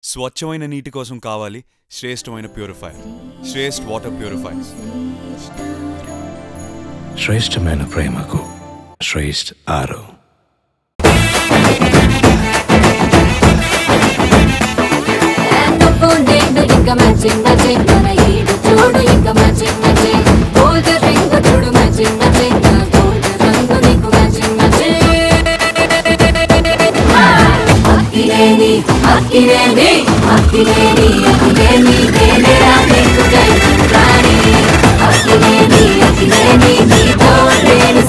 స్వచ్ఛమైన నీటి కోసం కావాలి శ్రేష్టమైన ప్యూరిఫైయర్. శ్రేష్ఠ వాటర్ ప్యూరిఫైయర్స్. శ్రేష్టమైన ప్రేమకు శ్రేష్ఠ ఆరో. Akileni,